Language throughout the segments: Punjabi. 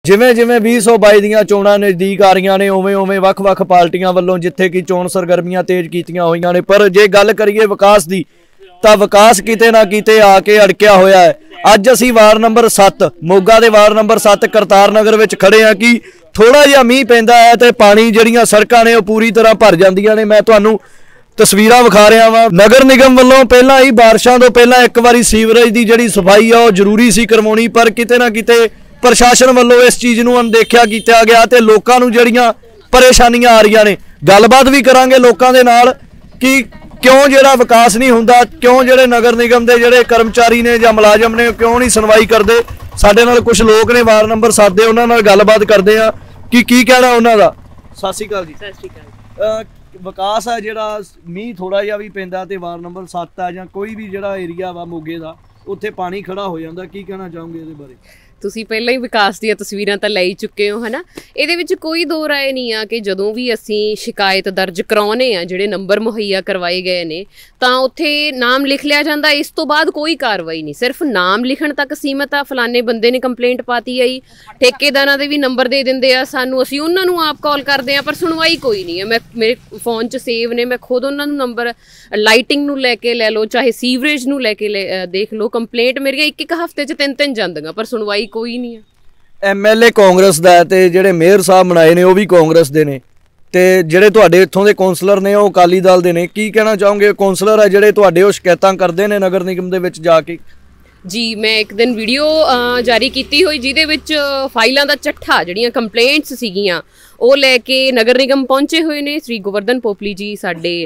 ਜਿਵੇਂ ਜਿਵੇਂ 2022 ਦੀਆਂ ਚੋਣਾਂ ਨਜ਼ਦੀਕ ਆ ਰਹੀਆਂ ਨੇ ਉਵੇਂ ਉਵੇਂ ਵੱਖ-ਵੱਖ ਪਾਰਟੀਆਂ ਵੱਲੋਂ ਜਿੱਥੇ ਕਿ ਚੋਣ ਸਰਗਰਮੀਆਂ ਤੇਜ਼ ਕੀਤੀਆਂ ਹੋਈਆਂ ਨੇ, ਪਰ ਜੇ ਗੱਲ ਕਰੀਏ ਵਿਕਾਸ ਦੀ ਤਾਂ ਵਿਕਾਸ ਕਿਤੇ ਨਾ ਕਿਤੇ ਆ ਕੇ ਅੜਕਿਆ ਹੋਇਆ ਹੈ। ਅੱਜ ਅਸੀਂ ਵਾਰਡ ਨੰਬਰ 7 ਮੋਗਾ ਦੇ ਵਾਰਡ ਨੰਬਰ 7 ਕਰਤਾਰ ਨਗਰ ਵਿੱਚ ਖੜੇ ਹਾਂ ਕਿ ਥੋੜਾ ਜਿਹਾ ਮੀਂਹ ਪੈਂਦਾ ਹੈ ਤੇ ਪਾਣੀ ਜਿਹੜੀਆਂ ਸੜਕਾਂ ਨੇ ਉਹ ਪੂਰੀ ਤਰ੍ਹਾਂ ਭਰ ਜਾਂਦੀਆਂ ਨੇ। ਮੈਂ ਤੁਹਾਨੂੰ ਤਸਵੀਰਾਂ ਵਿਖਾ ਰਿਹਾ ਵਾਂ। ਨਗਰ ਨਿਗਮ ਵੱਲੋਂ ਪਹਿਲਾਂ ਹੀ ਬਾਰਿਸ਼ਾਂ ਤੋਂ ਪਹਿਲਾਂ ਇੱਕ ਵਾਰੀ ਸੀਵਰੇਜ ਦੀ ਜਿਹੜੀ ਸਫਾਈ ਆ ਉਹ ਜ਼ਰੂਰੀ ਸੀ ਕਰਵਾਉਣੀ, ਪਰ ਕਿਤੇ ਨਾ ਕਿਤੇ ਪ੍ਰਸ਼ਾਸਨ ਵੱਲੋਂ ਇਸ ਚੀਜ਼ ਨੂੰ ਅਣਦੇਖਿਆ ਕੀਤਾ ਗਿਆ ਤੇ ਲੋਕਾਂ ਨੂੰ ਜਿਹੜੀਆਂ ਪਰੇਸ਼ਾਨੀਆਂ ਆ ਰਹੀਆਂ ਨੇ। ਗੱਲਬਾਤ ਵੀ ਕਰਾਂਗੇ ਲੋਕਾਂ ਦੇ ਨਾਲ ਕਿ ਕਿਉਂ ਜਿਹੜਾ ਵਿਕਾਸ ਨਹੀਂ ਹੁੰਦਾ, ਕਿਉਂ ਜਿਹੜੇ ਨਗਰ ਨਿਗਮ ਦੇ ਜਿਹੜੇ ਕਰਮਚਾਰੀ ਨੇ ਜਾਂ ਮੁਲਾਜ਼ਮ ਨੇ ਕਿਉਂ ਨਹੀਂ ਸੁਣਵਾਈ ਕਰਦੇ। ਸਾਡੇ ਨਾਲ ਕੁਝ ਲੋਕ ਨੇ ਵਾਰਡ ਨੰਬਰ 7 ਦੇ, ਉਹਨਾਂ ਨਾਲ ਗੱਲਬਾਤ ਕਰਦੇ ਆ ਕਿ ਕੀ ਕਹਿਣਾ ਉਹਨਾਂ ਦਾ। ਸਤਿ ਸ਼੍ਰੀ ਅਕਾਲ ਜੀ। ਸਤਿ ਸ਼੍ਰੀ ਅਕਾਲ। ਵਿਕਾਸ ਹੈ ਜਿਹੜਾ ਮੀਂਹ ਥੋੜਾ ਜਿਹਾ ਵੀ ਪੈਂਦਾ ਤੇ ਵਾਰਡ ਨੰਬਰ 7 ਆ ਜਾਂ ਕੋਈ ਵੀ ਜਿਹੜਾ ਏਰੀਆ ਵਾ ਮੋਗੇ ਦਾ ਉੱਥੇ ਪਾਣੀ ਖੜਾ ਹੋ ਜਾਂਦਾ, ਕੀ ਕਹਿਣਾ ਚਾਹੋਗੇ ਇਹਦੇ ਬਾਰੇ? ਤੁਸੀਂ ਪਹਿਲਾਂ ਹੀ ਵਿਕਾਸ ਦੀਆਂ ਤਸਵੀਰਾਂ ਤਾਂ ਲੈ ਹੀ ਚੁੱਕੇ ਹੋ, ਹਨਾ। ਇਹਦੇ ਵਿੱਚ ਕੋਈ ਦੋ ਰਾਏ ਨਹੀਂ ਆ ਕਿ ਜਦੋਂ ਵੀ ਅਸੀਂ ਸ਼ਿਕਾਇਤ ਦਰਜ ਕਰਾਉਨੇ ਆ, ਜਿਹੜੇ ਨੰਬਰ ਮੁਹੱਈਆ ਕਰਵਾਏ ਗਏ ਨੇ, ਤਾਂ ਉੱਥੇ ਨਾਮ ਲਿਖ ਲਿਆ ਜਾਂਦਾ, ਇਸ ਤੋਂ ਬਾਅਦ ਕੋਈ ਕਾਰਵਾਈ ਨਹੀਂ। ਸਿਰਫ ਨਾਮ ਲਿਖਣ ਤੱਕ ਸੀਮਤ ਆ। ਫਲਾਣੇ ਬੰਦੇ ਨੇ ਕੰਪਲੇਂਟ ਪਾਤੀ ਆਈ, ਠੇਕੇਦਾਰਾਂ ਦੇ ਵੀ ਨੰਬਰ ਦੇ ਦਿੰਦੇ ਆ ਸਾਨੂੰ, ਅਸੀਂ ਉਹਨਾਂ ਨੂੰ ਆਪ ਕਾਲ ਕਰਦੇ ਆ, ਪਰ ਸੁਣਵਾਈ ਕੋਈ ਨਹੀਂ ਹੈ। ਮੇਰੇ ਫੋਨ 'ਚ ਸੇਵ ਨੇ, ਮੈਂ ਖੁਦ ਉਹਨਾਂ ਨੂੰ ਨੰਬਰ, ਲਾਈਟਿੰਗ ਨੂੰ ਲੈ ਕੇ ਲੈ ਲਓ, ਚਾਹੇ ਸੀਵਰੇਜ ਨੂੰ ਲੈ ਕੇ ਦੇਖ ਲਓ, ਕੰਪਲੇਂਟ ਮੇਰੀਆਂ ਇੱਕ ਹਫ਼ਤੇ 'ਚ 3 ਜਾਂਦੀਆਂ, ਪਰ ਸੁਣਵਾਈ ਕੋਈ ਨਹੀਂ ਹੈ। MLA ਕਾਂਗਰਸ ਦਾ ਤੇ ਜਿਹੜੇ ਮੇਅਰ ਸਾਹਿਬ ਬਣਾਏ ਨੇ ਉਹ ਵੀ ਕਾਂਗਰਸ ਦੇ ਨੇ, ਤੇ ਜਿਹੜੇ ਤੁਹਾਡੇ ਇੱਥੋਂ ਦੇ ਕੌਂਸਲਰ ਨੇ ਉਹ ਅਕਾਲੀ ਦਲ ਦੇ ਨੇ। ਕੀ ਕਹਿਣਾ ਚਾਹੋਗੇ? ਕੌਂਸਲਰ ਆ ਜਿਹੜੇ ਤੁਹਾਡੇ ਉਹ ਸ਼ਿਕਾਇਤਾਂ ਕਰਦੇ ਨੇ ਨਗਰ ਨਿਗਮ ਦੇ ਵਿੱਚ ਜਾ ਕੇ? ਜੀ, ਮੈਂ ਇੱਕ ਦਿਨ ਵੀਡੀਓ ਜਾਰੀ ਕੀਤੀ ਹੋਈ ਜਿਹਦੇ ਵਿੱਚ ਫਾਈਲਾਂ ਦਾ ਚੱਠਾ, ਜਿਹੜੀਆਂ ਕੰਪਲੇਂਟਸ ਸੀਗੀਆਂ ਉਹ ਲੈ ਕੇ ਨਗਰ ਨਿਗਮ ਪਹੁੰਚੇ ਹੋਏ ਨੇ ਸ੍ਰੀ ਗੋਵਰਧਨ ਪੋਪਲੀ ਜੀ, ਸਾਡੇ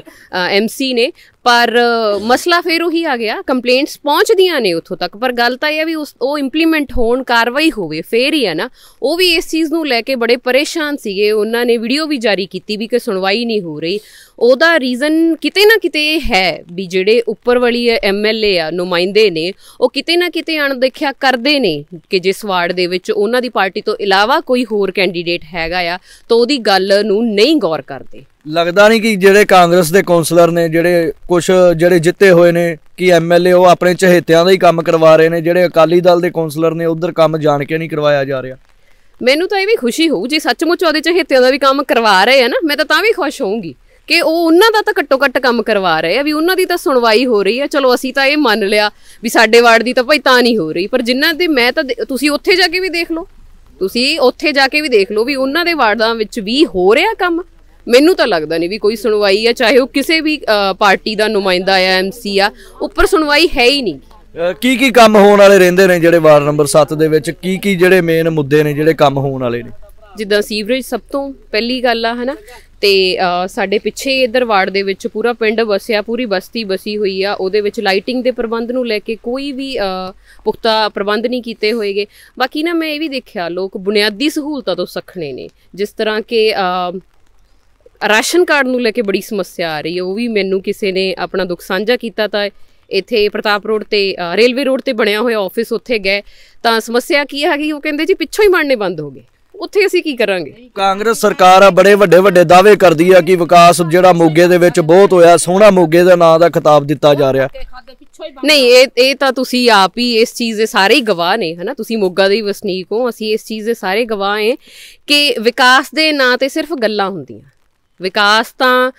MC ਨੇ। ਪਰ ਮਸਲਾ ਫਿਰ ਉਹੀ ਆ ਗਿਆ, ਕੰਪਲੇਂਟਸ ਪਹੁੰਚਦੀਆਂ ਨੇ ਉੱਥੋਂ ਤੱਕ, ਪਰ ਗੱਲ ਤਾਂ ਇਹ ਆ ਵੀ ਉਹ ਇੰਪਲੀਮੈਂਟ ਹੋਣ, ਕਾਰਵਾਈ ਹੋਵੇ, ਫੇਰ ਹੀ ਆ ਨਾ। ਉਹ ਵੀ ਇਸ ਚੀਜ਼ ਨੂੰ ਲੈ ਕੇ ਬੜੇ ਪਰੇਸ਼ਾਨ ਸੀਗੇ। ਉਹਨਾਂ ਨੇ ਵੀਡੀਓ ਵੀ ਜਾਰੀ ਕੀਤੀ ਵੀ ਕਿ ਸੁਣਵਾਈ ਨਹੀਂ ਹੋ ਰਹੀ। ਉਹਦਾ ਰੀਜ਼ਨ ਕਿਤੇ ਨਾ ਕਿਤੇ ਇਹ ਹੈ ਵੀ ਜਿਹੜੇ ਉੱਪਰ ਵਾਲੀ MLA ਆ, ਨੁਮਾਇੰਦੇ ਨੇ, ਉਹ ਕਿਤੇ ਨਾ ਕਿਤੇ ਅਣਦੇਖਿਆ ਕਰਦੇ ਨੇ ਕਿ ਜਿਸ ਵਾਰਡ ਦੇ ਵਿੱਚ ਉਹਨਾਂ ਦੀ ਪਾਰਟੀ ਤੋਂ ਇਲਾਵਾ ਕੋਈ ਹੋਰ ਕੈਂਡੀਡੇਟ ਹੈਗਾ ਆ ਤਾਂ ਉਹਦੀ ਗੱਲ ਨੂੰ ਨਹੀਂ ਗੌਰ ਕਰਦੇ। ਲੱਗਦਾ ਨਹੀਂ ਕਿ ਜਿਹੜੇ ਕਾਂਗਰਸ ਦੇ ਕੌਂਸਲਰ ਨੇ, ਜਿਹੜੇ ਕੁਝ ਜਿਹੜੇ ਜਿੱਤੇ ਹੋਏ ਨੇ, ਕਿ MLA ਉਹ ਆਪਣੇ ਚਹੇਤਿਆਂ ਦਾ ਹੀ ਕੰਮ ਕਰਵਾ ਰਹੇ ਨੇ, ਜਿਹੜੇ ਅਕਾਲੀ ਦਲ ਦੇ ਕੌਂਸਲਰ ਨੇ ਉਧਰ ਕੰਮ ਜਾਣ ਕੇ ਨਹੀਂ ਕਰਵਾਇਆ ਜਾ ਰਿਹਾ? ਮੈਨੂੰ ਤਾਂ ਇਹ ਵੀ ਖੁਸ਼ੀ ਹੋਊ ਜੇ ਸੱਚਮੁੱਚ ਉਹਦੇ ਚਹੇਤਿਆਂ ਦਾ ਵੀ ਕੰਮ ਕਰਵਾ ਰਹੇ ਆ ਨਾ, ਮੈਂ ਤਾਂ ਵੀ ਖੁਸ਼ ਹੋਊਂਗੀ ਕਿ ਉਹ ਉਹਨਾਂ ਦਾ ਤਾਂ ਘੱਟੋ ਘੱਟ ਕੰਮ ਕਰਵਾ ਰਹੇ ਆ, ਵੀ ਉਹਨਾਂ ਦੀ ਤਾਂ ਸੁਣਵਾਈ ਹੋ ਰਹੀ ਹੈ। ਚਲੋ ਅਸੀਂ ਤਾਂ ਇਹ ਮੰਨ ਲਿਆ ਵੀ ਸਾਡੇ ਵਾਰਡ ਦੀ ਤਾਂ ਭਾਈ ਤਾਂ ਨਹੀਂ ਹੋ ਰਹੀ, ਪਰ ਜਿਨ੍ਹਾਂ ਦੇ ਮੈਂ ਤਾਂ ਤੁਸੀਂ ਉੱਥੇ ਜਾ ਕੇ ਵੀ ਦੇਖ ਲਓ, ਵੀ ਉਹਨਾਂ ਦੇ ਵਾਰਡਾਂ ਵਿੱਚ ਵੀ ਹੋ ਰਿਹਾ ਕੰਮ। ਮੈਨੂੰ ਤਾਂ ਲੱਗਦਾ ਨਹੀਂ ਵੀ ਕੋਈ ਸੁਣਵਾਈ ਆ, ਚਾਹੇ ਉਹ ਕਿਸੇ ਵੀ ਪਾਰਟੀ ਦਾ ਨੁਮਾਇੰਦਾ ਆ, MC ਆ, ਉੱਪਰ ਸੁਣਵਾਈ ਹੈ ਹੀ ਨਹੀਂ। ਕੀ ਕੰਮ ਹੋਣ ਵਾਲੇ ਰਹਿੰਦੇ ਨੇ ਜਿਹੜੇ ਵਾਰਡ ਨੰਬਰ 7 ਦੇ ਵਿੱਚ? ਕੀ ਜਿਹੜੇ ਮੇਨ ਮੁੱਦੇ ਨੇ ਜਿਹੜੇ ਕੰਮ ਹੋਣ ਵਾਲੇ ਨੇ? ਜਿੱਦਾਂ ਸੀਵਰੇਜ ਸਭ ਤੋਂ ਪਹਿਲੀ ਗੱਲ ਆ, ਹਨਾ। ਤੇ ਸਾਡੇ ਪਿੱਛੇ ਇੱਧਰ ਵਾਰਡ ਦੇ ਵਿੱਚ ਪੂਰਾ ਪਿੰਡ ਵਸਿਆ, ਪੂਰੀ ਬਸਤੀ ਬਸੀ ਹੋਈ ਆ, ਉਹਦੇ ਵਿੱਚ ਲਾਈਟਿੰਗ ਦੇ ਪ੍ਰਬੰਧ ਨੂੰ ਲੈ ਕੇ ਕੋਈ ਵੀ ਪੁਖਤਾ ਪ੍ਰਬੰਧ ਨਹੀਂ ਕੀਤੇ ਹੋਏਗੇ। ਬਾਕੀ ਨਾ ਮੈਂ ਇਹ ਵੀ ਦੇਖਿਆ, ਲੋਕ ਬੁਨਿਆਦੀ ਸਹੂਲਤਾਂ ਤੋਂ ਸੱਖਣੇ ਨੇ, ਜਿਸ ਤਰ੍ਹਾਂ ਕਿ ਰਾਸ਼ਨ ਕਾਰਡ ਨੂੰ ਲੈ ਕੇ ਬੜੀ ਸਮੱਸਿਆ ਆ ਰਹੀ ਹੈ। ਉਹ ਵੀ ਮੈਨੂੰ ਕਿਸੇ ਨੇ ਆਪਣਾ ਦੁੱਖ ਸਾਂਝਾ ਕੀਤਾ, ਤਾਂ ਇੱਥੇ ਪ੍ਰਤਾਪ ਰੋਡ ਤੇ ਰੇਲਵੇ ਰੋਡ ਤੇ ਬਣਿਆ ਹੋਇਆ ਆਫਿਸ, ਉੱਥੇ ਗਏ ਤਾਂ ਸਮੱਸਿਆ ਕੀ ਆ ਗਈ, ਉਹ ਕਹਿੰਦੇ ਜੀ ਪਿੱਛੋਂ ਹੀ ਬਣਨੇ ਬੰਦ ਹੋ ਗਏ। ਉੱਥੇ ਅਸੀਂ ਕੀ ਕਰਾਂਗੇ? ਕਾਂਗਰਸ ਸਰਕਾਰ ਆ ਬੜੇ ਵੱਡੇ ਦਾਅਵੇ ਕਰਦੀ ਆ ਕਿ ਵਿਕਾਸ ਜਿਹੜਾ ਮੋਗੇ ਦੇ ਵਿੱਚ ਬਹੁਤ ਹੋਇਆ, ਸੋਹਣਾ ਮੋਗੇ ਦਾ ਨਾਂ ਦਾ ਖਿਤਾਬ ਦਿੱਤਾ ਜਾ ਰਿਹਾ। ਨਹੀਂ, ਇਹ ਤਾਂ ਤੁਸੀਂ ਆਪ ਹੀ ਇਸ ਚੀਜ਼ ਦੇ ਸਾਰੇ ਹੀ ਗਵਾਹ ਨੇ, ਹਨਾ। ਤੁਸੀਂ ਮੋਗਾ ਦੇ ਹੀ ਵਸਨੀਕ ਹੋ, ਅਸੀਂ ਇਸ ਚੀਜ਼ ਦੇ ਸਾਰੇ ਗਵਾਹ ਹੈ ਕਿ ਵਿਕਾਸ ਦੇ ਨਾਂ ਤੇ ਸਿਰਫ ਗੱਲਾਂ ਹੁੰਦੀਆਂ। ਵਿਕਾਸ ਤਾਂ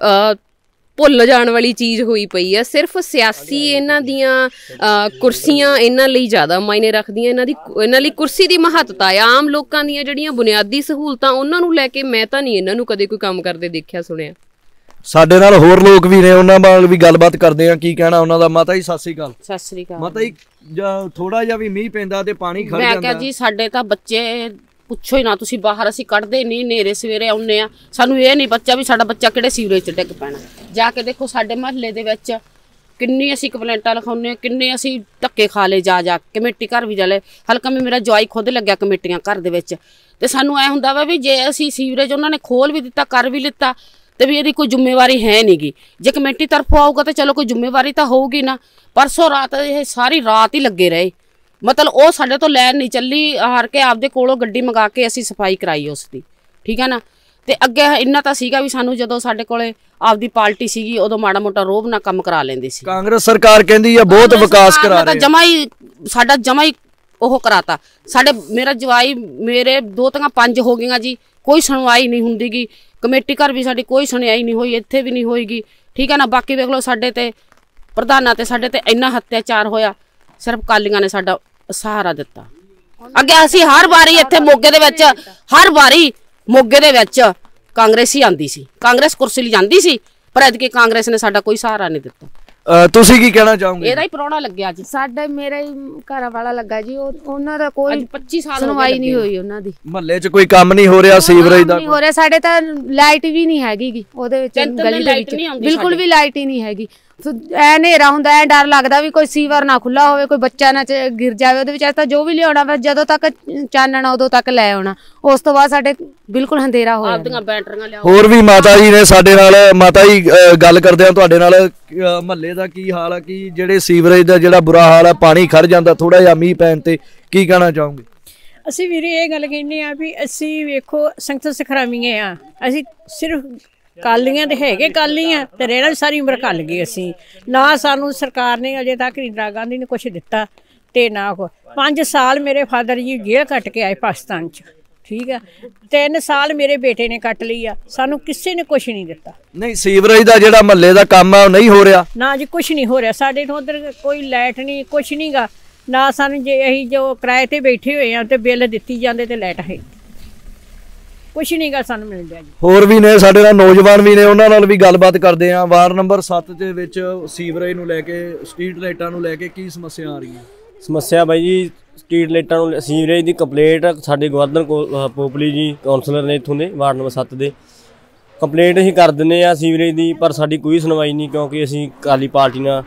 ਭੁੱਲ ਜਾਣ ਵਾਲੀ ਚੀਜ਼ ਹੋਈ ਪਈ ਆ। ਸਿਰਫ ਸਿਆਸੀ ਇਹਨਾਂ ਦੀਆਂ ਕੁਰਸੀਆਂ ਇਹਨਾਂ ਲਈ ਜ਼ਿਆਦਾ ਮਾਇਨੇ ਰੱਖਦੀਆਂ, ਇਹਨਾਂ ਲਈ ਕੁਰਸੀ ਦੀ ਮਹੱਤਤਾ ਆ। ਆਮ ਲੋਕਾਂ ਦੀਆਂ ਜਿਹੜੀਆਂ ਬੁਨਿਆਦੀ ਸਹੂਲਤਾਂ ਉਹਨਾਂ ਨੂੰ ਲੈ ਕੇ ਮੈਂ ਤਾਂ ਨਹੀਂ ਇਹਨਾਂ ਨੂੰ ਕਦੇ ਕੋਈ ਕੰਮ ਕਰਦੇ ਦੇਖਿਆ ਸੁਣਿਆ। ਸਾਡੇ ਨਾਲ ਹੋਰ ਲੋਕ ਵੀ ਨੇ, ਉਹਨਾਂ ਨਾਲ ਵੀ ਗੱਲਬਾਤ ਕਰਦੇ ਆ, ਕੀ ਕਹਿਣਾ ਉਹਨਾਂ ਦਾ। ਮਾਤਾ ਜੀ ਸਤਿ ਸ੍ਰੀ ਅਕਾਲ। ਸਤਿ ਸ੍ਰੀ ਅਕਾਲ। ਮਾਤਾ ਜੀ, ਥੋੜਾ ਜਿਹਾ ਵੀ ਮੀਂਹ ਪੈਂਦਾ ਤੇ ਪਾਣੀ ਖੜ ਜਾਂਦਾ। ਮੈਂ ਕਿਹਾ ਜੀ ਸਾਡੇ ਤਾਂ ਬੱਚੇ ਪੁੱਛੋ ਹੀ ਨਾ ਤੁਸੀਂ, ਬਾਹਰ ਅਸੀਂ ਕੱਢਦੇ ਨਹੀਂ, ਹਨੇਰੇ ਸਵੇਰੇ ਆਉਂਦੇ ਆ, ਸਾਨੂੰ ਇਹ ਨਹੀਂ ਬੱਚਾ ਵੀ ਸਾਡਾ ਬੱਚਾ ਕਿਹੜੇ ਸੀਵਰੇਜ 'ਚ ਡਿੱਗ ਪੈਣਾ। ਜਾ ਕੇ ਦੇਖੋ ਸਾਡੇ ਮਹੱਲੇ ਦੇ ਵਿੱਚ ਕਿੰਨੀ ਅਸੀਂ ਕੰਪਲੇਂਟਾਂ ਲਿਖਾਉਂਦੇ ਹਾਂ, ਕਿੰਨੇ ਅਸੀਂ ਧੱਕੇ ਖਾ ਲਏ ਜਾ ਕਮੇਟੀ ਘਰ ਵੀ ਜਾਲੇ। ਹਲਕਾ ਮੈਂ ਮੇਰਾ ਜਵਾਈ ਖੁਦ ਲੱਗਿਆ ਕਮੇਟੀਆਂ ਘਰ ਦੇ ਵਿੱਚ, ਤੇ ਸਾਨੂੰ ਐ ਹੁੰਦਾ ਵਾ ਵੀ ਜੇ ਅਸੀਂ ਸੀਵਰੇਜ ਉਹਨਾਂ ਨੇ ਖੋਲ ਵੀ ਦਿੱਤਾ, ਕਰ ਵੀ ਲਿੱਤਾ, ਤੇ ਵੀ ਇਹਦੀ ਕੋਈ ਜ਼ਿੰਮੇਵਾਰੀ ਹੈ ਨਹੀਂ ਗੀ। ਜੇ ਕਮੇਟੀ ਤਰਫੋਂ ਆਊਗਾ ਤਾਂ ਚਲੋ ਕੋਈ ਜ਼ਿੰਮੇਵਾਰੀ ਤਾਂ ਹੋਊਗੀ ਨਾ। ਪਰਸੋਂ ਰਾਤ ਇਹ ਸਾਰੀ ਰਾਤ ਹੀ ਲੱਗੇ ਰਹੇ, ਮਤਲਬ ਉਹ ਸਾਡੇ ਤੋਂ ਲੈਣ ਨਹੀਂ ਚੱਲੀ, ਹਾਰ ਕੇ ਆਪਦੇ ਕੋਲੋਂ ਗੱਡੀ ਮੰਗਾ ਕੇ ਅਸੀਂ ਸਫਾਈ ਕਰਾਈ ਉਸ ਦੀ, ਠੀਕ ਹੈ ਨਾ। ਤੇ ਅੱਗੇ ਇੰਨਾ ਤਾਂ ਸੀਗਾ ਵੀ ਸਾਨੂੰ ਜਦੋਂ ਸਾਡੇ ਕੋਲੇ ਆਪਦੀ ਪਾਰਟੀ ਸੀਗੀ ਉਦੋਂ ਮਾੜਾ ਮੋਟਾ ਰੋਬ ਨਾਲ ਕੰਮ ਕਰਾ ਲੈਂਦੇ ਸੀ। ਕਾਂਗਰਸ ਸਰਕਾਰ ਕਹਿੰਦੀ ਆ ਬਹੁਤ ਵਿਕਾਸ ਕਰਾ ਰਹੇ, ਜਮਾ ਹੀ ਸਾਡਾ ਜਮਾ ਹੀ ਉਹ ਕਰਾਤਾ ਸਾਡੇ। ਮੇਰਾ ਜਵਾਈ ਮੇਰੇ 2 ਤਾਂ 5 ਹੋ ਗਈਆਂ ਜੀ, ਕੋਈ ਸੁਣਵਾਈ ਨਹੀਂ ਹੁੰਦੀ ਗੀ। ਕਮੇਟੀ ਘਰ ਵੀ ਸਾਡੀ ਕੋਈ ਸੁਣਵਾਈ ਨਹੀਂ ਹੋਈ, ਇੱਥੇ ਵੀ ਨਹੀਂ ਹੋਏਗੀ, ਠੀਕ ਹੈ ਨਾ। ਬਾਕੀ ਵੇਖ ਲਓ ਸਾਡੇ ਤੇ ਪ੍ਰਧਾਨਾਂ ਤੇ ਸਾਡੇ ਤੇ ਇੰਨਾ ਅਤਿਆਚਾਰ ਹੋਇਆ, ਸਿਰਫ ਅਕਾਲੀਆਂ ਨੇ ਸਾਡਾ ਸਹਾਰਾ ਦਿੱਤਾ। ਅੱਗੇ ਅਸੀਂ ਹਰ ਵਾਰੀ ਇੱਥੇ ਮੋਗੇ ਦੇ ਵਿੱਚ, ਹਰ ਵਾਰੀ ਮੋਗੇ ਦੇ ਵਿੱਚ ਕਾਂਗਰਸ ਹੀ ਆਂਦੀ ਸੀ, ਕਾਂਗਰਸ ਕੁਰਸੀ ਲਈ ਜਾਂਦੀ ਸੀ, ਪਰ ਐਤਕੀ ਕਾਂਗਰਸ ਨੇ ਸਾਡਾ ਕੋਈ ਸਹਾਰਾ ਨਹੀਂ ਦਿੱਤਾ। ਤੁਸੀਂ ਕੀ ਕਹਿਣਾ ਚਾਹੋਗੇ? ਇਹਦਾ ਹੀ ਪ੍ਰਾਹੁਣਾ ਲੱਗਿਆ ਜੀ ਸਾਡਾ, ਮੇਰਾ ਹੀ ਘਰ ਵਾਲਾ ਲੱਗਾ ਜੀ, ਉਹਨਾਂ ਦਾ ਕੋਈ 25 ਸਾਲ ਸੁਣਵਾਈ ਨਹੀਂ ਹੋਈ ਉਹਨਾਂ ਦੀ। ਮਹੱਲੇ 'ਚ ਕੋਈ ਕੰਮ ਨਹੀਂ ਹੋ ਰਿਹਾ, ਸੀਵਰੇਜ ਦਾ ਨਹੀਂ ਹੋ ਰਿਹਾ, ਸਾਡੇ ਤਾਂ ਲਾਈਟ ਵੀ ਨਹੀਂ ਹੈਗੀ ਉਹਦੇ ਵਿੱਚ, ਗਲੀ ਦੇ ਵਿੱਚ ਬਿਲਕੁਲ ਵੀ ਲਾਈਟ ਹੀ ਨਹੀਂ ਹੈਗੀ। ਐ ਹਨੇਰਾ ਹੁੰਦਾ, ਐ ਡਰ ਲੱਗਦਾ ਵੀ ਕੋਈ ਸੀਵਰ ਨਾ ਖੁੱਲਾ ਹੋਵੇ, ਕੋਈ ਬੱਚਾ ਨਾ ਗਿਰ ਜਾਵੇ ਉਹਦੇ ਵਿੱਚ। ਤਾਂ ਜੋ ਵੀ ਲਿਆਉਣਾ ਬਸ ਜਦੋਂ ਤੱਕ ਚਾਨਣਾ ਉਦੋਂ ਤੱਕ ਲੈ ਆਉਣਾ, ਉਸ ਤੋਂ ਬਾਅਦ ਸਾਡੇ ਬਿਲਕੁਲ ਅੰਧੇਰਾ ਹੋ ਜਾਂਦਾ। ਬੈਟਰੀਆਂ ਲਿਆਓ। ਹੋਰ ਵੀ ਮਾਤਾ ਜੀ ਨੇ ਸਾਡੇ ਨਾਲ। ਮਾਤਾ ਜੀ ਗੱਲ ਕਰਦੇ ਆ ਤੁਹਾਡੇ ਨਾਲ, ਮਹੱਲੇ ਦਾ ਕੀ ਹਾਲ ਆ? ਕੀ ਜਿਹੜੇ ਸੀਵਰੇਜ ਦਾ ਜਿਹੜਾ ਬੁਰਾ ਹਾਲ ਆ, ਪਾਣੀ ਖੜ ਜਾਂਦਾ ਥੋੜਾ ਜਿਹਾ ਮੀਂਹ ਪੈਣ ਤੇ, ਕੀ ਕਹਿਣਾ ਚਾਹੋਗੇ? ਅਸੀਂ ਵੀਰੇ ਇਹ ਗੱਲ ਕਹਿੰਦੇ ਆ ਵੀ ਅਸੀਂ ਵੇਖੋ ਸੰਗਤ ਸਖਰਾਮੀਏ ਆ, ਅਸੀਂ ਸਿਰਫ ਕਾਲੀਆਂ ਤੇ ਹੈਗੇ ਕਾਲੀਆਂ ਤੇ ਰਹਿਣਾ ਸਾਰੀ ਉਮਰ ਕੱਲ ਗਏ ਅਸੀਂ। ਨਾ ਸਾਨੂੰ ਸਰਕਾਰ ਨੇ ਅਜੇ ਤੱਕ ਇੰਦਰਾ ਗਾਂਧੀ ਨੇ ਕੁਛ ਦਿੱਤਾ ਤੇ ਨਾ 5 ਸਾਲ ਮੇਰੇ ਫਾਦਰ ਜੀ ਜੇਲ੍ਹ ਕੱਟ ਕੇ ਆਏ ਪਾਕਿਸਤਾਨ 'ਚ, ਠੀਕ ਆ। 3 ਸਾਲ ਮੇਰੇ ਬੇਟੇ ਨੇ ਕੱਟ ਲਈ ਆ, ਸਾਨੂੰ ਕਿਸੇ ਨੇ ਕੁਛ ਨਹੀਂ ਦਿੱਤਾ। ਨਹੀਂ, ਸੀਵਰੇਜ ਦਾ ਜਿਹੜਾ ਮਹੱਲੇ ਦਾ ਕੰਮ ਆ ਉਹ ਨਹੀਂ ਹੋ ਰਿਹਾ? ਨਾ ਜੀ, ਕੁਛ ਨਹੀਂ ਹੋ ਰਿਹਾ ਸਾਡੇ ਤੋਂ। ਉਧਰ ਕੋਈ ਲਾਈਟ ਨਹੀਂ, ਕੁਛ ਨਹੀਂ ਗਾ ਨਾ ਸਾਨੂੰ। ਜੇ ਅਸੀਂ ਜੋ ਕਿਰਾਏ ਤੇ ਬੈਠੇ ਹੋਏ ਆ ਤੇ ਬਿੱਲ ਦਿੱਤੀ ਜਾਂਦੇ ਤੇ ਲਾਈਟ ਹੈ ਕੁਛ ਨਹੀਂ ਗਾ ਸਾਨੂੰ ਮਿਲ ਰਿਹਾ ਜੀ। ਹੋਰ ਵੀ ਨੇ ਸਾਡੇ ਨਾਲ, ਨੌਜਵਾਨ ਵੀ ਨੇ, ਉਹਨਾਂ ਨਾਲ ਵੀ ਗੱਲਬਾਤ ਕਰਦੇ ਆ। ਵਾਰਡ ਨੰਬਰ 7 ਦੇ ਵਿੱਚ ਸੀਵਰੇਜ ਨੂੰ ਲੈ ਕੇ, ਸਟਰੀਟ ਲਾਈਟਾਂ ਨੂੰ ਲੈ ਕੇ ਕੀ ਸਮੱਸਿਆ ਆ ਰਹੀ ਹੈ? ਸਮੱਸਿਆ ਬਾਈ ਜੀ, ਸਟਰੀਟ ਲਾਈਟਾਂ ਨੂੰ ਸੀਵਰੇਜ ਦੀ ਕੰਪਲੇਂਟ ਸਾਡੇ ਗਵਰਨਰ ਪੋਪਲੀ ਜੀ ਕਾਉਂਸਲਰ ਨੇ ਇੱਥੋਂ ਦੇ ਵਾਰਡ ਨੰਬਰ 7 ਦੇ, ਕੰਪਲੇਂਟ ਅਸੀਂ ਕਰ ਦਿੰਦੇ ਆ ਸੀਵਰੇਜ ਦੀ, ਪਰ ਸਾਡੀ ਕੋਈ ਸੁਣਵਾਈ ਨਹੀਂ, ਕਿਉਂਕਿ ਅਸੀਂ ਅਕਾਲੀ ਪਾਰਟੀ ਨਾਲ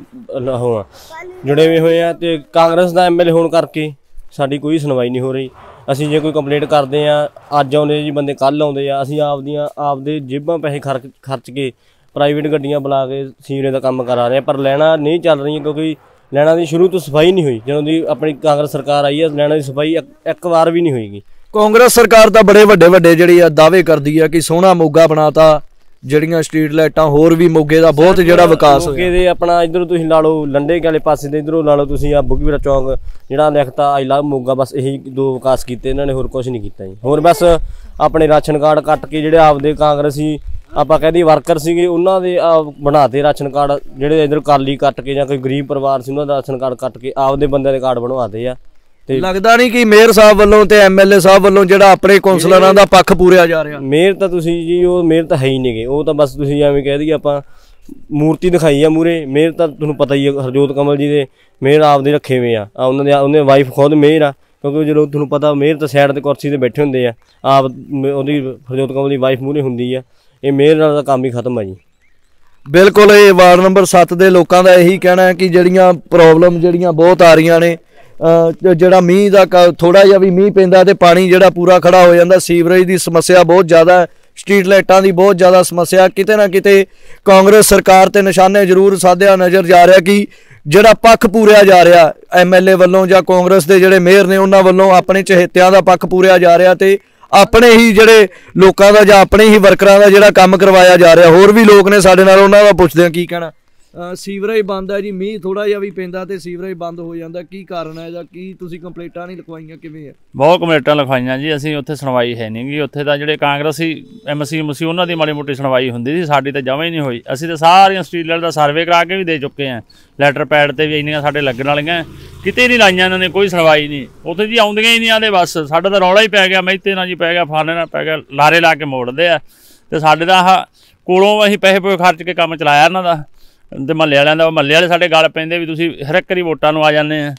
ਜੁੜੇ ਹੋਏ ਆ ਤੇ ਕਾਂਗਰਸ ਦਾ ਐਮਐਲਏ ਹੋਣ ਕਰਕੇ ਸਾਡੀ ਕੋਈ ਸੁਣਵਾਈ ਨਹੀਂ ਹੋ ਰਹੀ। ਅਸੀਂ ਜੇ ਕੋਈ ਕੰਪਲੇਂਟ ਕਰਦੇ ਆ, ਅੱਜ ਆਉਂਦੇ ਜੀ ਬੰਦੇ, ਕੱਲ੍ਹ ਆਉਂਦੇ ਆ। ਅਸੀਂ ਆਪਦੇ ਜੇਬਾਂ ਪੈਸੇ ਖਰਚ ਕੇ ਪ੍ਰਾਈਵੇਟ ਗੱਡੀਆਂ ਬੁਲਾ ਕੇ ਸੀਵਰੇਜ ਦਾ ਕੰਮ ਕਰਾ ਰਹੇ ਆ, ਪਰ ਲੈਣਾ ਨਹੀਂ ਚੱਲ ਰਹੀਆਂ, ਕਿਉਂਕਿ ਲੈਣਾ ਦੀ ਸ਼ੁਰੂ ਤੋਂ ਸਫਾਈ ਨਹੀਂ ਹੋਈ। ਜਦੋਂ ਦੀ ਆਪਣੀ ਕਾਂਗਰਸ ਸਰਕਾਰ ਆਈ ਹੈ, ਲੈਣਾ ਦੀ ਸਫਾਈ ਇੱਕ ਵਾਰ ਵੀ ਨਹੀਂ ਹੋਏਗੀ। ਕਾਂਗਰਸ ਸਰਕਾਰ ਤਾਂ ਬੜੇ ਵੱਡੇ ਜਿਹੜੀ ਆ ਦਾਅਵੇ ਕਰਦੀ ਆ ਕਿ ਸੋਹਣਾ ਮੋਗਾ ਬਣਾਤਾ, ਜਿਹੜੀਆਂ ਸਟਰੀਟ ਲਾਈਟਾਂ, ਹੋਰ ਵੀ ਮੋਗੇ ਦਾ ਬਹੁਤ ਜਿਹੜਾ ਵਿਕਾਸ ਮੋਗੇ ਦੇ ਆਪਣਾ ਇੱਧਰੋਂ ਤੁਸੀਂ ਲਾ ਲਓ, ਲੰਡੇ ਵਾਲੇ ਪਾਸੇ ਦੇ ਇੱਧਰੋਂ ਲਾ ਲਓ ਤੁਸੀਂ, ਆ ਬੁੱਗੀਵੀਰਾ ਚੌਂਕ ਜਿਹੜਾ ਲਿਖਤਾ ਆਈ ਲਵ ਮੋਗਾ, ਬਸ ਇਹੀ 2 ਵਿਕਾਸ ਕੀਤੇ ਇਹਨਾਂ ਨੇ, ਹੋਰ ਕੁਝ ਨਹੀਂ ਕੀਤਾ ਜੀ। ਹੋਰ ਬਸ ਆਪਣੇ ਰਾਸ਼ਨ ਕਾਰਡ ਕੱਟ ਕੇ ਜਿਹੜੇ ਆਪਦੇ ਕਾਂਗਰਸੀ ਆਪਾਂ ਕਹਿੰਦੇ ਵਰਕਰ ਸੀਗੇ, ਉਹਨਾਂ ਦੇ ਬਣਾਤੇ ਰਾਸ਼ਨ ਕਾਰਡ, ਜਿਹੜੇ ਇੱਧਰ ਕਾਲੀ ਕੱਟ ਕੇ ਜਾਂ ਕੋਈ ਗਰੀਬ ਪਰਿਵਾਰ ਸੀ ਉਹਨਾਂ ਦਾ ਰਾਸ਼ਨ ਕਾਰਡ ਕੱਟ ਕੇ ਆਪਦੇ ਬੰਦਿਆਂ ਦੇ ਕਾਰਡ ਬਣਵਾਤੇ ਆ। ਤੇ ਲੱਗਦਾ ਨਹੀਂ ਕਿ ਮੇਅਰ ਸਾਹਿਬ ਵੱਲੋਂ ਤੇ ਐਮਐਲਏ ਸਾਹਿਬ ਵੱਲੋਂ ਜਿਹੜਾ ਆਪਣੇ ਕੌਂਸਲਰਾਂ ਦਾ ਪੱਖ ਪੂਰਿਆ ਜਾ ਰਿਹਾ? ਮੇਅਰ ਤਾਂ ਤੁਸੀਂ ਜੀ, ਉਹ ਮੇਅਰ ਤਾਂ ਹੈ ਹੀ ਨਹੀਂਗੇ, ਉਹ ਤਾਂ ਬਸ ਤੁਸੀਂ ਐਵੇਂ ਕਹਿ ਦਈਏ ਆਪਾਂ ਮੂਰਤੀ ਦਿਖਾਈ ਆ ਮੂਰੇ। ਮੇਅਰ ਤਾਂ ਤੁਹਾਨੂੰ ਪਤਾ ਹੀ ਹੈ, ਹਰਜੋਤ ਕਮਲ ਜੀ ਦੇ ਮੇਅਰ ਆਪਦੇ ਰੱਖੇ ਹੋਏ ਆ, ਉਹਨੇ ਵਾਈਫ ਖੁਦ ਮੇਅਰ ਆ, ਕਿਉਂਕਿ ਜਦੋਂ ਤੁਹਾਨੂੰ ਪਤਾ ਮੇਅਰ ਤਾਂ ਸਾਈਡ ਤੇ ਕੁਰਸੀ ਤੇ ਬੈਠੇ ਹੁੰਦੇ ਆ, ਆਪ ਉਹਦੀ ਹਰਜੋਤ ਕਮਲ ਦੀ ਵਾਈਫ ਮੂਰੇ ਹੁੰਦੀ ਆ। ਇਹ ਮੇਅਰ ਨਾਲ ਦਾ ਕੰਮ ਹੀ ਖਤਮ ਆ ਜੀ। ਬਿਲਕੁਲ, ਇਹ ਵਾਰਡ ਨੰਬਰ 7 ਦੇ ਲੋਕਾਂ ਦਾ ਇਹੀ ਕਹਿਣਾ ਹੈ ਕਿ ਜਿਹੜੀਆਂ ਪ੍ਰੋਬਲਮ ਜਿਹੜੀਆਂ ਬਹੁਤ ਆ ਰਹੀਆਂ ਨੇ, ਜਿਹੜਾ ਮੀਂਹ ਦਾ ਥੋੜਾ ਜਿਹਾ ਵੀ ਮੀਂਹ ਪੈਂਦਾ ਤੇ ਪਾਣੀ ਜਿਹੜਾ ਪੂਰਾ ਖੜਾ ਹੋ ਜਾਂਦਾ। ਸੀਵਰੇਜ ਦੀ ਸਮੱਸਿਆ ਬਹੁਤ ਜ਼ਿਆਦਾ ਹੈ, ਸਟਰੀਟ ਲਾਈਟਾਂ ਦੀ ਬਹੁਤ ਜ਼ਿਆਦਾ ਸਮੱਸਿਆ। ਕਿਤੇ ਨਾ ਕਿਤੇ ਕਾਂਗਰਸ ਸਰਕਾਰ ਤੇ ਨਿਸ਼ਾਨੇ ਜ਼ਰੂਰ ਸਾਧਿਆ ਨਜ਼ਰ ਜਾ ਰਿਹਾ ਕਿ ਜਿਹੜਾ ਪੱਖ ਪੂਰਿਆ ਜਾ ਰਿਹਾ ਐਮਐਲਏ ਵੱਲੋਂ ਜਾਂ ਕਾਂਗਰਸ ਦੇ ਜਿਹੜੇ ਮੇਅਰ ਨੇ ਉਹਨਾਂ ਵੱਲੋਂ ਆਪਣੇ ਚਹੇਤਿਆਂ ਦਾ ਪੱਖ ਪੂਰਿਆ ਜਾ ਰਿਹਾ ਤੇ ਆਪਣੇ ਹੀ ਜਿਹੜੇ ਲੋਕਾਂ ਦਾ ਜਾਂ ਆਪਣੇ ਹੀ ਵਰਕਰਾਂ ਦਾ ਜਿਹੜਾ ਕੰਮ ਕਰਵਾਇਆ ਜਾ ਰਿਹਾ। ਹੋਰ ਵੀ ਲੋਕ ਨੇ ਸਾਡੇ ਨਾਲ, ਉਹਨਾਂ ਦਾ ਪੁੱਛਦੇ ਆ ਕੀ ਕਹਿਣਾ। ਸੀਵਰੇਜ ਬੰਦ ਹੈ ਜੀ, ਮੀਂਹ ਥੋੜਾ ਜਿਹਾ ਵੀ ਪੈਂਦਾ ਤੇ ਸੀਵਰੇਜ ਬੰਦ ਹੋ ਜਾਂਦਾ, ਕੀ ਕਾਰਨ ਹੈ ਜਾਂ ਕੀ ਤੁਸੀਂ ਕੰਪਲੇਂਟਾਂ ਨਹੀਂ ਲਿਖਵਾਈਆਂ, ਕਿਵੇਂ ਹੈ? ਬਹੁਤ ਕੰਪਲੇਂਟਾਂ ਲਿਖਵਾਈਆਂ ਜੀ ਅਸੀਂ, ਉੱਥੇ ਸੁਣਵਾਈ ਹੈ ਨਹੀਂ ਗੀ। ਉੱਥੇ ਤਾਂ ਜਿਹੜੇ ਕਾਂਗਰਸੀ ਐਮਸੀ ਉਹਨਾਂ ਦੀ ਮਾੜੀ ਮੋਟੀ ਸੁਣਵਾਈ ਹੁੰਦੀ ਸੀ, ਸਾਡੀ ਤਾਂ ਜਮਾਂ ਹੀ ਨਹੀਂ ਹੋਈ। ਅਸੀਂ ਤਾਂ ਸਾਰੀਆਂ ਸਟਰੀਟ ਲਾਈਟ ਦਾ ਸਰਵੇ ਕਰਾ ਕੇ ਵੀ ਦੇ ਚੁੱਕੇ ਹਾਂ, ਲੈਟਰ ਪੈਡ ਤੇ ਵੀ ਇੰਨੀਆਂ ਸਾਡੇ ਲੱਗਣ ਵਾਲੀਆਂ, ਕਿਤੇ ਨਹੀਂ ਲਾਈਆਂ ਇਹਨਾਂ ਨੇ, ਕੋਈ ਸੁਣਵਾਈ ਨਹੀਂ। ਉੱਥੇ ਜੀ ਆਉਂਦੀਆਂ ਹੀ ਨਹੀਂ ਆਦੇ, ਬਸ ਸਾਡਾ ਤਾਂ ਰੌਲਾ ਹੀ ਪੈ ਗਿਆ, ਮਹਿਤੇ ਨਾਲ ਜੀ ਪੈ ਗਿਆ, ਫਾਨੇ ਨਾਲ ਪੈ ਗਿਆ, ਲਾਰੇ ਲਾ ਕੇ ਮੋੜਦੇ ਆ। ਤੇ ਸਾਡੇ ਦਾ ਆਹ ਕੋਲੋਂ ਅਸੀਂ ਪੈਸੇ ਪੂਸੇ ਖਰਚ ਕੇ ਕੰਮ ਚਲਾਇਆ ਇਹਨਾਂ ਦਾ, ਤੇ ਮਹੱਲੇ ਵਾਲਿਆਂ ਦਾ। ਮਹੱਲੇ ਵਾਲੇ ਸਾਡੇ ਗੱਲ ਪੈਂਦੇ ਵੀ ਤੁਸੀਂ ਹਰ ਇੱਕ ਵਾਰੀ ਵੋਟਾਂ ਨੂੰ ਆ ਜਾਂਦੇ ਆ,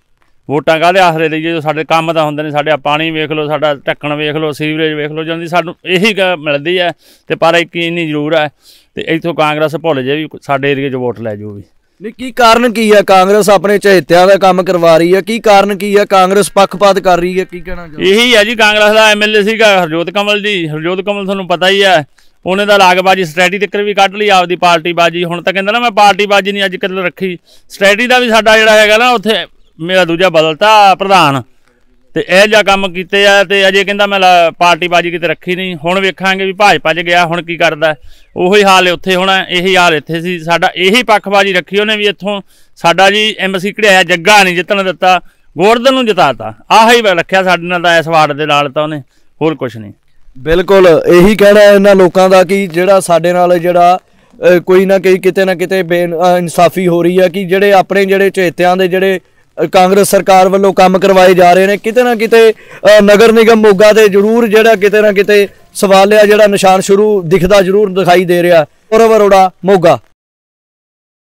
ਵੋਟਾਂ ਕਾਹਦੇ ਆਸਰੇ ਲਈਏ ਜੋ ਸਾਡੇ ਕੰਮ ਤਾਂ ਹੁੰਦੇ ਨੇ। ਸਾਡੇ ਪਾਣੀ ਵੇਖ ਲਓ, ਸਾਡਾ ਢੱਕਣ ਵੇਖ ਲਓ, ਸੀਵਰੇਜ ਵੇਖ ਲਓ, ਜਾਂਦੀ ਸਾਨੂੰ ਇਹੀ ਮਿਲਦੀ ਹੈ। ਤੇ ਪਰ ਇੱਕ ਇੰਨੀ ਜ਼ਰੂਰ ਹੈ ਤੇ ਇੱਥੋਂ ਕਾਂਗਰਸ ਭੁੱਲ ਜੇ ਵੀ ਸਾਡੇ ਏਰੀਏ 'ਚ ਵੋਟ ਲੈ ਜਾਊ ਵੀ। ਨਹੀਂ, ਕੀ ਕਾਰਨ ਕੀ ਹੈ? ਕਾਂਗਰਸ ਆਪਣੇ ਚਹੇਤਿਆਂ ਦਾ ਕੰਮ ਕਰਵਾ ਰਹੀ ਹੈ, ਕੀ ਕਾਰਨ ਕੀ ਹੈ? ਕਾਂਗਰਸ ਪੱਖਪਾਤ ਕਰ ਰਹੀ ਹੈ, ਕੀ ਕਹਿਣਾ ਚਾਹੁੰਦੇ? ਇਹੀ ਹੈ ਜੀ, ਕਾਂਗਰਸ ਦਾ ਐਮਐਲਏ ਸੀਗਾ ਹਰਜੋਤ ਕਮਲ ਜੀ। ਹਰਜੋਤ ਕਮਲ ਤੁਹਾਨੂੰ ਪਤਾ ਹੀ ਹੈ, ਉਹਨੇ ਤਾਂ ਲਾਗਬਾਜੀ ਸਟ੍ਰੈਟੀ ਤੱਕ ਵੀ ਕੱਢ ਲਈ ਆਪਦੀ ਪਾਰਟੀ ਬਾਜੀ। ਹੁਣ ਤਾਂ ਕਹਿੰਦਾ ਨਾ ਮੈਂ ਪਾਰਟੀ ਬਾਜੀ ਨਹੀਂ ਅੱਜ ਕੱਲ੍ਹ ਰੱਖੀ। ਸਟ੍ਰੈਟੀ ਦਾ ਵੀ ਸਾਡਾ ਜਿਹੜਾ ਹੈਗਾ ਨਾ ਉੱਥੇ ਮੇਰਾ ਦੂਜਾ ਬਦਲਤਾ ਪ੍ਰਧਾਨ, ਤੇ ਇਹ ਜਿਹਾ ਕੰਮ ਕੀਤੇ ਆ। ਤੇ ਅਜੇ ਕਹਿੰਦਾ ਮੈਂ ਪਾਰਟੀ ਬਾਜੀ ਕਿਤੇ ਰੱਖੀ ਨਹੀਂ। ਹੁਣ ਵੇਖਾਂਗੇ ਵੀ ਭਾਜਪਾ 'ਚ ਗਿਆ ਹੁਣ ਕੀ ਕਰਦਾ। ਉਹੀ ਹਾਲ ਉੱਥੇ ਹੋਣਾ, ਇਹੀ ਹਾਲ ਇੱਥੇ ਸੀ। ਸਾਡਾ ਇਹੀ ਪੱਖਬਾਜੀ ਰੱਖੀ ਉਹਨੇ ਵੀ। ਇੱਥੋਂ ਸਾਡਾ ਜੀ ਐਮਸੀ ਕਢਿਆਇਆ ਜੱਗਾ ਨਹੀਂ ਜਿੱਤਣ ਦਿੱਤਾ, ਗੋਵਰਧਨ ਨੂੰ ਜਿਤਾਤਾ। ਆਹ ਹੀ ਰੱਖਿਆ ਸਾਡੇ ਨਾਲ ਤਾਂ ਇਸ ਵਾਰਡ ਦੇ ਨਾਲ ਤਾਂ ਉਹਨੇ, ਹੋਰ ਕੁਛ ਨਹੀਂ। ਬਿਲਕੁਲ ਇਹੀ ਕਹਿਣਾ ਇਹਨਾਂ ਲੋਕਾਂ ਦਾ ਕਿ ਜਿਹੜਾ ਸਾਡੇ ਨਾਲ ਜਿਹੜਾ ਕੋਈ ਨਾ ਕੋਈ ਕਿਤੇ ਨਾ ਕਿਤੇ ਬੇਇਨਸਾਫੀ ਹੋ ਰਹੀ ਹੈ ਕਿ ਜਿਹੜੇ ਆਪਣੇ ਜਿਹੜੇ ਚਹੇਤਿਆਂ ਦੇ ਜਿਹੜੇ ਕਾਂਗਰਸ ਸਰਕਾਰ ਵੱਲੋਂ ਕੰਮ ਕਰਵਾਏ ਜਾ ਰਹੇ ਨੇ, ਕਿਤੇ ਨਾ ਕਿਤੇ ਨਗਰ ਨਿਗਮ ਮੋਗਾ ਤੇ ਜ਼ਰੂਰ ਜਿਹੜਾ ਕਿਤੇ ਨਾ ਕਿਤੇ ਸਵਾਲਿਆ ਜਿਹੜਾ ਨਿਸ਼ਾਨ ਸ਼ੁਰੂ ਦਿਖਦਾ ਜ਼ਰੂਰ ਦਿਖਾਈ ਦੇ ਰਿਹਾ। ਔਰਵ ਅਰੋੜਾ, ਮੋਗਾ।